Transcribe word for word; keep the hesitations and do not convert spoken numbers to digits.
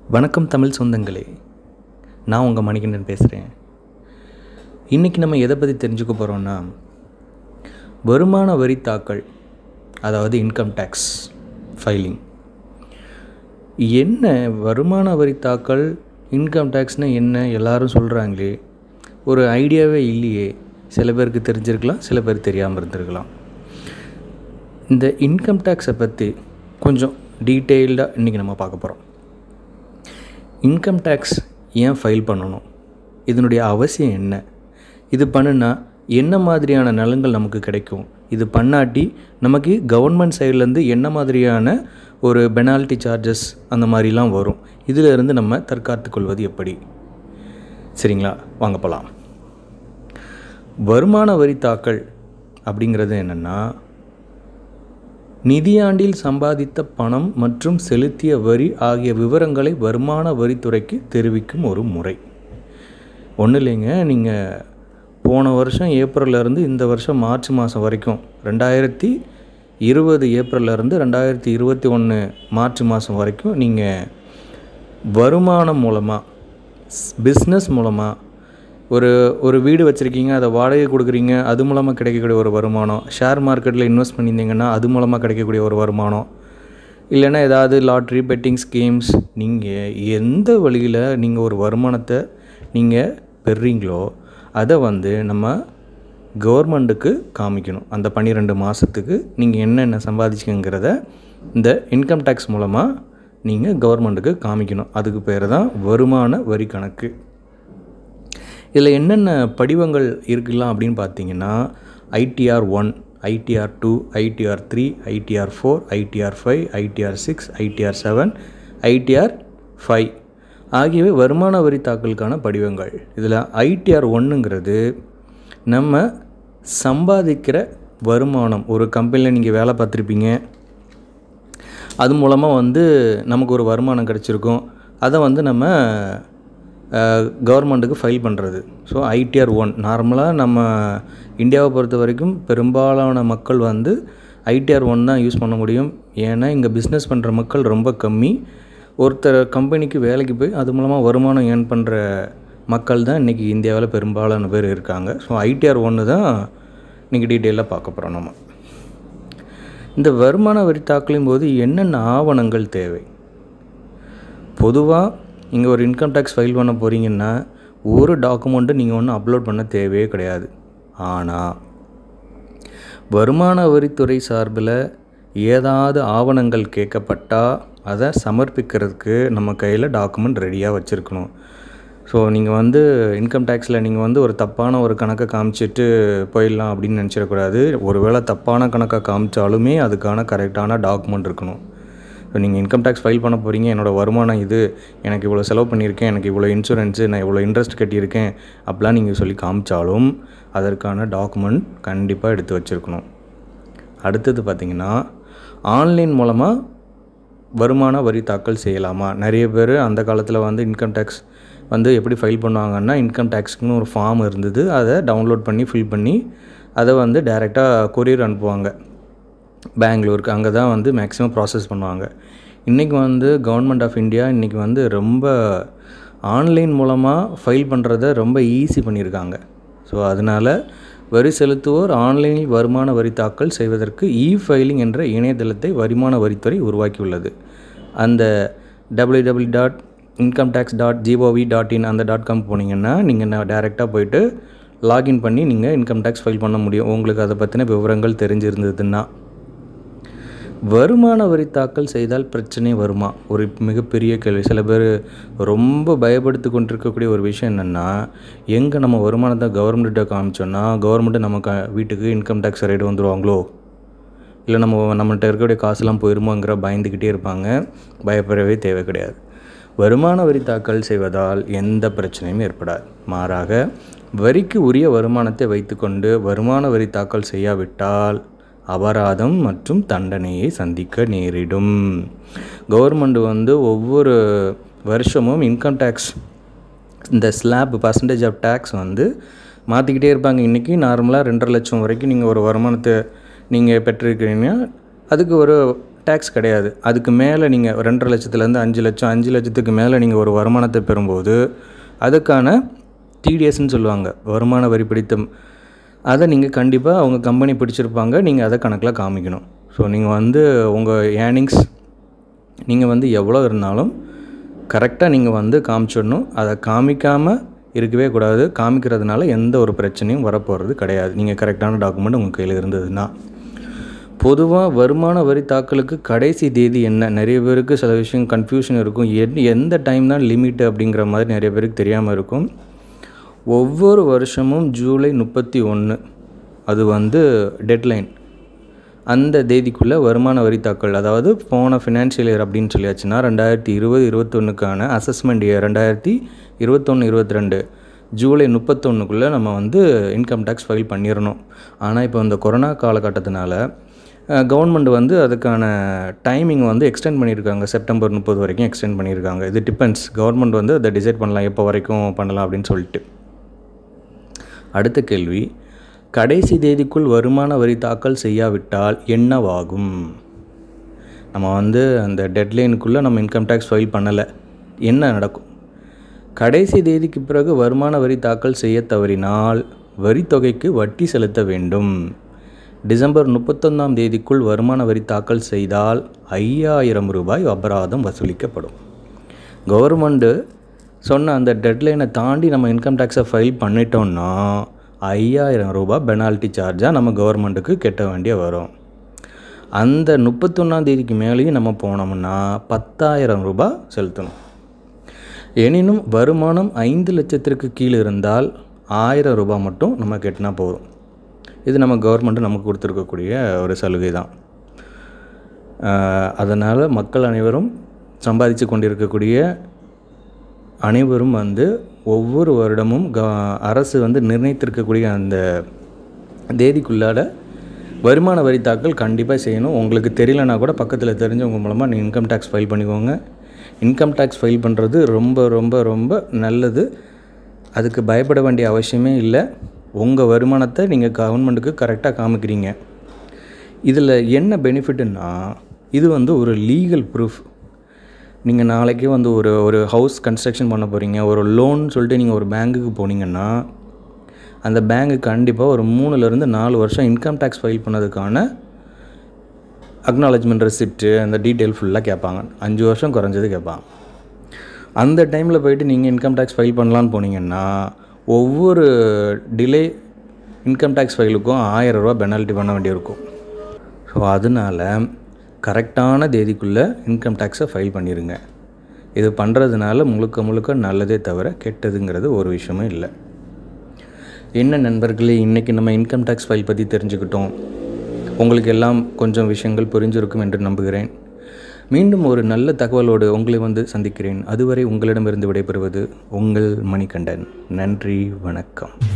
வணக்கம் தமிழ் சொந்தங்களே, நான் உங்கள் மணிகண்டன் பேசுகிறேன். இன்றைக்கி நம்ம எதை பற்றி தெரிஞ்சுக்க போகிறோன்னா, வருமான வரி தாக்கல், அதாவது இன்கம் டேக்ஸ் ஃபைலிங். என்ன வருமான வரி தாக்கல், இன்கம் டேக்ஸ்னால் என்ன எல்லாரும் சொல்கிறாங்களே, ஒரு ஐடியாவே இல்லையே. சில பேருக்கு தெரிஞ்சிருக்கலாம், சில பேர் தெரியாமல் இருந்திருக்கலாம். இந்த இன்கம் டேக்ஸை பற்றி கொஞ்சம் டீட்டெயில்டாக இன்றைக்கி நம்ம பார்க்க போகிறோம். இன்கம் டேக்ஸ் ஏன் ஃபைல் பண்ணணும், இதனுடைய அவசியம் என்ன, இது பண்ணுனா என்ன மாதிரியான நலன்கள் நமக்கு கிடைக்கும், இது பண்ணாட்டி நமக்கு கவர்மெண்ட் சைட்லேருந்து என்ன மாதிரியான ஒரு பெனால்ட்டி சார்ஜஸ் அந்த மாதிரிலாம் வரும், இதிலிருந்து நம்ம தற்காத்து கொள்வது எப்படி. சரிங்களா, வாங்க போகலாம். வருமான வரி தாக்கல் அப்படிங்கிறது என்னென்னா, நிதியாண்டில் சம்பாதித்த பணம் மற்றும் செலுத்திய வரி ஆகிய விவரங்களை வருமான வரித்துறைக்கு தெரிவிக்கும் ஒரு முறை. ஒன்றும் இல்லைங்க, நீங்கள் போன வருஷம் ஏப்ரல்லேருந்து இந்த வருஷம் மார்ச் மாதம் வரைக்கும், ரெண்டாயிரத்தி இருபது ஏப்ரல்லேருந்து ரெண்டாயிரத்தி இருபத்தி ஒன்று மார்ச் மாதம் வரைக்கும் நீங்கள் வருமானம் மூலமாக, பிஸ்னஸ் மூலமாக ஒரு ஒரு வீடு வச்சுருக்கீங்க, அதை வாடகை கொடுக்குறீங்க, அது மூலமாக கிடைக்கக்கூடிய ஒரு வருமானம், ஷேர் மார்க்கெட்டில் இன்வெஸ்ட் பண்ணியிருந்தீங்கன்னா அது மூலமாக கிடைக்கக்கூடிய ஒரு வருமானம், இல்லைன்னா ஏதாவது லாட்ரி பெட்டிங் ஸ்கீம்ஸ், நீங்கள் எந்த வழியில் நீங்கள் ஒரு வருமானத்தை நீங்கள் பெறுறீங்களோ அதை வந்து நம்ம கவர்மெண்ட்டுக்கு காமிக்கணும். அந்த பன்னிரெண்டு மாதத்துக்கு நீங்கள் என்னென்ன சம்பாதிச்சிங்கிறத இந்த இன்கம் டேக்ஸ் மூலமாக நீங்கள் கவர்மெண்ட்டுக்கு காமிக்கணும். அதுக்கு பேர் தான் வருமான வரி கணக்கு. இதில் என்னென்ன படிவங்கள் இருக்கலாம் அப்படின்னு பார்த்தீங்கன்னா, ITR one, ITR two, ITR three, ITR four, ITR five, ITR six, ITR seven, ITR five ஆகியவை வருமான வரி தாக்கலுக்கான படிவங்கள். இதில் ஐடிஆர் ஒன்றுங்கிறது நம்ம சம்பாதிக்கிற வருமானம். ஒரு கம்பெனியில் நீங்கள் வேலை பார்த்துருப்பீங்க, அது மூலமாக வந்து நமக்கு ஒரு வருமானம் கிடச்சிருக்கும், அதை வந்து நம்ம கவர்மெண்ட்டுக்கு ஃபைல் பண்ணுறது. ஸோ ஐடிஆர் ஒன் நார்மலாக நம்ம இந்தியாவை பொறுத்த வரைக்கும் பெரும்பாலான மக்கள் வந்து ஐடிஆர் ஒன் தான் யூஸ் பண்ண முடியும். ஏன்னா இங்கே பிஸ்னஸ் பண்ணுற மக்கள் ரொம்ப கம்மி. ஒருத்தர் கம்பெனிக்கு வேலைக்கு போய் அது மூலமாக வருமானம் ஏர்ன் பண்ணுற மக்கள் தான் இன்றைக்கி இந்தியாவில் பெரும்பாலான பேர் இருக்காங்க. ஸோ ஐடிஆர் ஒன்று தான் இன்றைக்கி டீட்டெயிலாக பார்க்க போகிறோம். நம்ம இந்த வருமான வரி தாக்கலின் போது என்னென்ன ஆவணங்கள் தேவை? பொதுவாக இங்கே ஒரு இன்கம் டேக்ஸ் ஃபைல் பண்ண போகிறீங்கன்னா ஒரு டாக்குமெண்ட்டு நீங்கள் ஒன்றும் அப்லோட் பண்ண தேவையே கிடையாது. ஆனால் வருமான வரித்துறை சார்பில் ஏதாவது ஆவணங்கள் கேட்கப்பட்டால் அதை சமர்ப்பிக்கிறதுக்கு நம்ம கையில் டாக்குமெண்ட் ரெடியாக வச்சுருக்கணும். ஸோ நீங்கள் வந்து இன்கம் டேக்ஸில் நீங்கள் வந்து ஒரு தப்பான ஒரு கணக்கை காமிச்சிட்டு போயிடலாம் அப்படின்னு நினச்சிடக்கூடாது. ஒரு வேளை தப்பான கணக்கை காமிச்சாலுமே அதுக்கான கரெக்டான டாக்குமெண்ட் இருக்கணும். ஸோ நீங்கள் இன்கம் டேக்ஸ் ஃபைல் பண்ண போகிறீங்க, என்னோடய வருமானம் இது, எனக்கு இவ்வளோ செலவு பண்ணியிருக்கேன், எனக்கு இவ்வளோ இன்சூரன்ஸு, நான் இவ்வளோ இன்ட்ரெஸ்ட் கட்டியிருக்கேன் அப்படிலாம் நீங்கள் சொல்லி காமிச்சாலும் அதற்கான டாக்குமெண்ட் கண்டிப்பாக எடுத்து வச்சுருக்கணும். அடுத்தது பார்த்திங்கன்னா, ஆன்லைன் மூலமாக வருமான வரி தாக்கல் செய்யலாமா? நிறைய பேர் அந்த காலத்தில் வந்து இன்கம் டேக்ஸ் வந்து எப்படி ஃபைல் பண்ணுவாங்கன்னா, இன்கம் டேக்ஸ்க்குன்னு ஒரு ஃபார்ம் இருந்தது, அதை டவுன்லோட் பண்ணி ஃபில் பண்ணி அதை வந்து டைரெக்டாக கொரியர் அனுப்புவாங்க பெங்களூருக்கு. அங்கே தான் வந்து மேக்ஸிமம் ப்ராசஸ் பண்ணுவாங்க. இன்றைக்கி வந்து கவர்மெண்ட் ஆஃப் இந்தியா இன்றைக்கி வந்து ரொம்ப ஆன்லைன் மூலமாக ஃபைல் பண்ணுறத ரொம்ப ஈஸி பண்ணியிருக்காங்க. ஸோ அதனால் வரி செலுத்துவோர் ஆன்லைனில் வருமான வரி தாக்கல் செய்வதற்கு இ ஃபைலிங் என்ற இணையதளத்தை வருமான வரித்துறை உருவாக்கியுள்ளது. அந்த W W dot income tax dot gov dot in அந்த டாட் காம் போனீங்கன்னா நீங்கள் டைரெக்டாக போய்ட்டு லாகின் பண்ணி நீங்கள் இன்கம் டேக்ஸ் ஃபைல் பண்ண முடியும், உங்களுக்கு அதை பற்றின விவரங்கள் தெரிஞ்சிருந்ததுன்னா. வருமான வரி தாக்கல் செய்தால் பிரச்சனை வருமா? ஒரு மிகப்பெரிய கேள்வி. சில பேர் ரொம்ப பயப்படுத்தி கொண்டிருக்கக்கூடிய ஒரு விஷயம் என்னென்னா, எங்கே நம்ம வருமானத்தை கவர்மெண்ட்டை காமிச்சோன்னா கவர்மெண்ட்டு நமக்கு வீட்டுக்கு இன்கம் டேக்ஸ் ரைடு வந்துடுவாங்களோ, இல்லை நம்ம நம்மள்கிட்ட இருக்கக்கூடிய காசுலாம் போயிருமோங்கிற பயந்துக்கிட்டே இருப்பாங்க. பயப்படவே தேவை கிடையாது. வருமான வரி தாக்கல் செய்வதால் எந்த பிரச்சனையும் ஏற்படாது. மாறாக வரிக்கு உரிய வருமானத்தை வைத்துக்கொண்டு வருமான வரி தாக்கல் செய்யாவிட்டால் அபராதம் மற்றும் தண்டனையை சந்திக்க நேரிடும். கவர்மெண்ட் வந்து ஒவ்வொரு வருஷமும் இன்கம் டேக்ஸ் இந்த ஸ்லாப் பர்சன்டேஜ் ஆஃப் டேக்ஸ் வந்து மாற்றிக்கிட்டே இருப்பாங்க. இன்றைக்கி நார்மலாக ரெண்டரை லட்சம் வரைக்கும் நீங்கள் ஒரு வருமானத்தை நீங்கள் பெற்றிருக்கிறீங்கன்னா அதுக்கு ஒரு டேக்ஸ் கிடையாது. அதுக்கு மேலே நீங்கள் ரெண்டரை லட்சத்துலேருந்து அஞ்சு லட்சம் அஞ்சு லட்சத்துக்கு மேலே நீங்கள் ஒரு வருமானத்தை பெறும்போது அதுக்கான டிடிஎஸ்ன்னு சொல்லுவாங்க, வருமான வரி பிடித்தம். அதை நீங்கள் கண்டிப்பாக அவங்க கம்பெனி பிடிச்சிருப்பாங்க, நீங்கள் அதை கணக்கில் காமிக்கணும். ஸோ நீங்கள் வந்து உங்கள் ஏர்னிங்ஸ் நீங்கள் வந்து எவ்வளோ இருந்தாலும் கரெக்டாக நீங்கள் வந்து காமிச்சிடணும். அதை காமிக்காமல் இருக்கவே கூடாது. காமிக்கிறதுனால எந்த ஒரு பிரச்சனையும் வரப்போகிறது கிடையாது, நீங்கள் கரெக்டான டாக்குமெண்ட் உங்கள் கையில் இருந்ததுன்னா. பொதுவாக வருமான வரி தாக்கலுக்கு கடைசி தேதி என்ன? நிறைய பேருக்கு சில விஷயம் கன்ஃபியூஷன் இருக்கும். என் எந்த டைம் தான் லிமிட்டு அப்படிங்கிற மாதிரி நிறைய பேருக்கு தெரியாமல் இருக்கும். ஒவ்வொரு வருஷமும் ஜூலை முப்பத்தி ஒன்று அது வந்து டெட்லைன். அந்த தேதிக்குள்ளே வருமான வரி தாக்கல், அதாவது போன ஃபினான்ஷியல் இயர் அப்படின்னு சொல்லியாச்சுன்னா ரெண்டாயிரத்தி இருபது இருபத்தொன்னுக்கான அசஸ்மெண்ட் இயர் ரெண்டாயிரத்தி இருபத்தொன்று இருபத்தி ரெண்டு ஜூலை முப்பத்தொன்றுக்குள்ளே நம்ம வந்து இன்கம் டேக்ஸ் ஃபைல் பண்ணிடணும். ஆனால் இப்போ இந்த கொரோனா காலகட்டத்தினால கவர்மெண்ட் வந்து அதுக்கான டைமிங் வந்து எக்ஸ்டெண்ட் பண்ணியிருக்காங்க. செப்டம்பர் முப்பது வரைக்கும் எக்ஸ்டெண்ட் பண்ணியிருக்காங்க. இது டிபெண்ட்ஸ், கவர்மெண்ட் வந்து அதை டிசைட் பண்ணலாம் எப்போ வரைக்கும் பண்ணலாம் அப்படின்னு சொல்லிட்டு. அடுத்த கேள்வி, கடைசி தேதிக்குள் வருமான வரி தாக்கல் செய்யாவிட்டால் என்னவாகும்? நம்ம வந்து அந்த டெட்லைனுக்குள்ளே நம்ம இன்கம் டேக்ஸ் ஃபைல் பண்ணலை, என்ன நடக்கும்? கடைசி தேதிக்கு பிறகு வருமான வரி தாக்கல் செய்ய தவறினால் வரித்தொகைக்கு வட்டி செலுத்த வேண்டும். டிசம்பர் முப்பத்தொன்னாம் தேதிக்குள் வருமான வரி தாக்கல் செய்தால் ஐயாயிரம் ரூபாய் அபராதம் வசூலிக்கப்படும். கவர்மெண்ட்டு சொன்ன அந்த டெட்லைனை தாண்டி நம்ம இன்கம் டேக்ஸை ஃபைல் பண்ணிட்டோம்னா ஐயாயிரம் ரூபாய் பெனால்ட்டி சார்ஜாக நம்ம கவர்மெண்ட்டுக்கு கட்ட வேண்டிய வரும். அந்த முப்பத்தொன்னாம் தேதிக்கு மேலேயும் நம்ம போனோம்னா பத்தாயிரம் ரூபாய் செலுத்தணும். எனினும் வருமானம் ஐந்து லட்சத்திற்கு கீழே இருந்தால் ஆயிரம் ரூபாய் மட்டும் நம்ம கட்டினா போதும். இது நம்ம கவர்மெண்ட்டு நமக்கு கொடுத்துருக்கக்கூடிய ஒரு சலுகை தான். அதனால் மக்கள் அனைவரும் சம்பாதிச்சு கொண்டிருக்கக்கூடிய அனைவரும் வந்து ஒவ்வொரு வருடமும் க அரசு வந்து நிர்ணயித்திருக்கக்கூடிய அந்த தேதிக்குள்ளாட வருமான வரி தாக்கல் கண்டிப்பாக செய்யணும். உங்களுக்கு தெரியலனா கூட பக்கத்தில் தெரிஞ்சவங்க மூலமாக நீங்கள் இன்கம் டேக்ஸ் ஃபைல் பண்ணிக்கோங்க. இன்கம் டேக்ஸ் ஃபைல் பண்ணுறது ரொம்ப ரொம்ப ரொம்ப நல்லது. அதுக்கு பயப்பட வேண்டிய அவசியமே இல்லை. உங்கள் வருமானத்தை நீங்கள் கவர்மெண்ட்டுக்கு கரெக்டாக காமிக்கிறீங்க. இதில் என்ன பெனிஃபிட்டுன்னா, இது வந்து ஒரு லீகல் ப்ரூஃப். நீங்கள் நாளைக்கே வந்து ஒரு ஒரு ஹவுஸ் கன்ஸ்ட்ரக்ஷன் பண்ண போகிறீங்க, ஒரு லோன் சொல்லிட்டு நீங்கள் ஒரு பேங்க்குக்கு போனீங்கன்னா அந்த பேங்க்கு கண்டிப்பாக ஒரு மூணுலேருந்து நாலு வருஷம் இன்கம் டேக்ஸ் ஃபைல் பண்ணதுக்கான அக்னாலஜ்மெண்ட் ரெசிப்ட்டு அந்த டீட்டெயில் ஃபுல்லாக கேட்பாங்க. அஞ்சு வருஷம் குறைஞ்சது கேட்பாங்க. அந்த டைமில் போய்ட்டு நீங்கள் இன்கம் டேக்ஸ் ஃபைல் பண்ணலான்னு போனீங்கன்னா ஒவ்வொரு டிலே இன்கம் டேக்ஸ் ஃபைலுக்கும் ஆயிரம் ரூபா பெனால்ட்டி பண்ண வேண்டியிருக்கும். ஸோ அதனால் கரெக்டான தேதிக்குள்ளே இன்கம் டேக்ஸை ஃபைல் பண்ணிடுங்க. இது பண்ணுறதுனால முழுக்க முழுக்க நல்லதே தவிர கெட்டதுங்கிறது ஒரு விஷயமும் இல்லை. என்ன நண்பர்களே, இன்றைக்கி நம்ம இன்கம் டேக்ஸ் ஃபைல் பற்றி தெரிஞ்சுக்கிட்டோம். உங்களுக்கு எல்லாம் கொஞ்சம் விஷயங்கள் புரிஞ்சிருக்கும் என்று நம்புகிறேன். மீண்டும் ஒரு நல்ல தகவலோடு உங்களை வந்து சந்திக்கிறேன். அதுவரை உங்களிடமிருந்து விடைபெறுவது உங்கள் மணிகண்டன். நன்றி, வணக்கம்.